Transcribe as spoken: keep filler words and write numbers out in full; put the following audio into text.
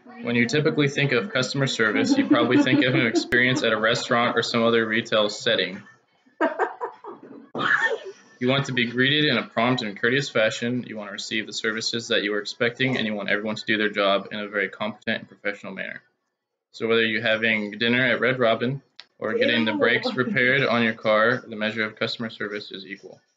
When you typically think of customer service, you probably think of an experience at a restaurant or some other retail setting. You want to be greeted in a prompt and courteous fashion, you want to receive the services that you are expecting, and you want everyone to do their job in a very competent and professional manner. So whether you're having dinner at Red Robin or getting the brakes repaired on your car, the measure of customer service is equal.